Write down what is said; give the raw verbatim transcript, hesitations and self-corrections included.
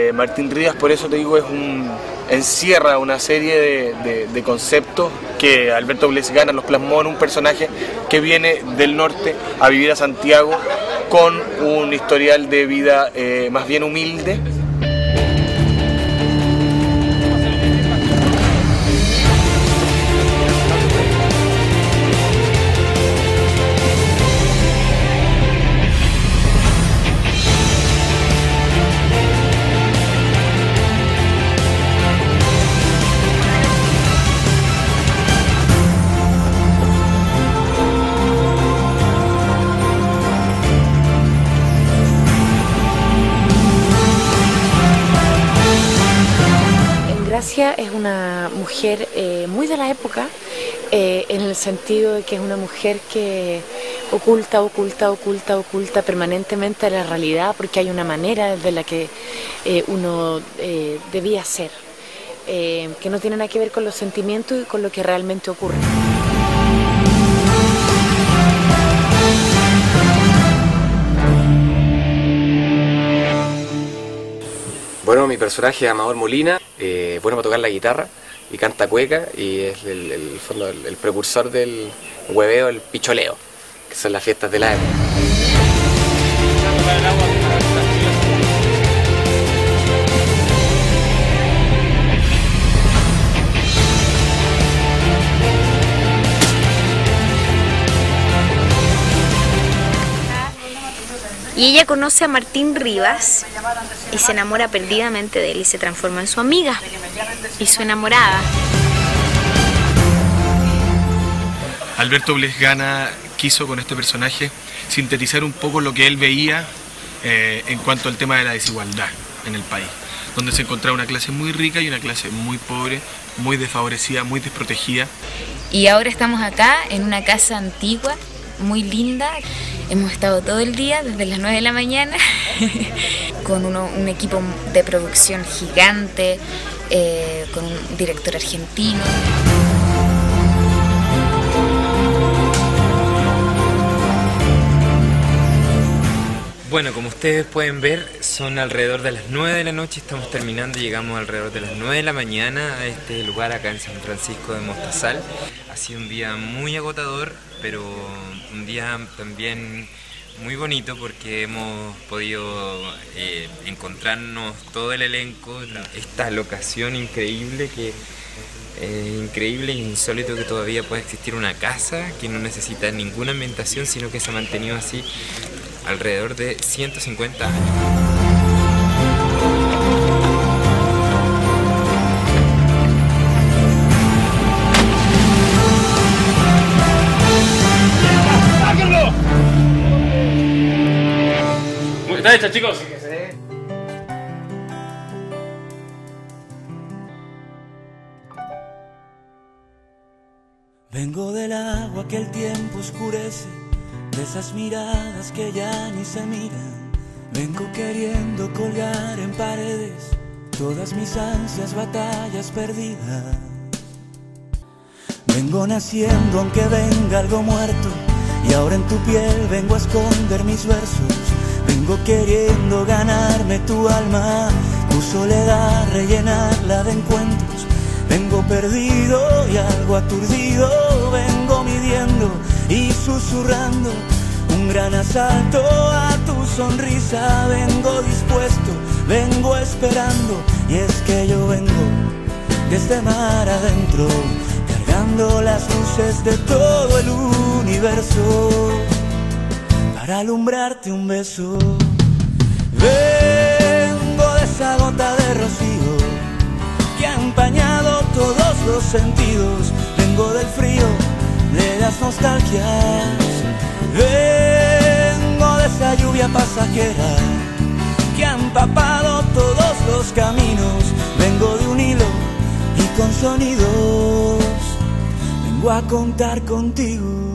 Eh, Martín Rivas, por eso te digo, es un, encierra una serie de, de, de conceptos que Alberto Blesgana los plasmó en un personaje que viene del norte a vivir a Santiago con un historial de vida eh, más bien humilde. Gracia es una mujer eh, muy de la época, eh, en el sentido de que es una mujer que oculta, oculta, oculta, oculta permanentemente la realidad, porque hay una manera desde la que eh, uno eh, debía ser, eh, que no tiene nada que ver con los sentimientos y con lo que realmente ocurre. Bueno, mi personaje es Amador Molina, eh, bueno para tocar la guitarra y canta cueca y es el, el, fondo, el, el precursor del hueveo, el picholeo, que son las fiestas de la época. Y ella conoce a Martín Rivas y se enamora perdidamente de él y se transforma en su amiga y su enamorada. Alberto Blesgana quiso con este personaje sintetizar un poco lo que él veía eh, en cuanto al tema de la desigualdad en el país, donde se encontraba una clase muy rica y una clase muy pobre, muy desfavorecida, muy desprotegida. Y ahora estamos acá en una casa antigua, muy linda. Hemos estado todo el día, desde las nueve de la mañana, con uno, un equipo de producción gigante, eh, con un director argentino. Bueno, como ustedes pueden ver, son alrededor de las nueve de la noche, estamos terminando, llegamos alrededor de las nueve de la mañana a este lugar acá en San Francisco de Mostazal. Ha sido un día muy agotador, pero un día también muy bonito porque hemos podido eh, encontrarnos todo el elenco, esta locación increíble que eh, increíble e insólito que todavía pueda existir una casa que no necesita ninguna ambientación, sino que se ha mantenido así alrededor de ciento cincuenta años. ¿Está hecha, chicos? Vengo del agua que el tiempo oscurece, de esas miradas que ya ni se miran. Vengo queriendo colgar en paredes todas mis ansias, batallas perdidas. Vengo naciendo aunque venga algo muerto, y ahora en tu piel vengo a esconder mis versos. Vengo queriendo ganarme tu alma, tu soledad rellenarla de encuentros. Vengo perdido y algo aturdido, vengo midiendo y susurrando un gran asalto a tu sonrisa. Vengo dispuesto, vengo esperando, y es que yo vengo desde mar adentro, cargando las luces de todo el universo para alumbrarte un beso. Vengo de esa gota de rocío que ha empañado todos los sentidos. Vengo del frío, de las nostalgias. Vengo de esa lluvia pasajera que ha empapado todos los caminos. Vengo de un hilo y con sonidos vengo a contar contigo.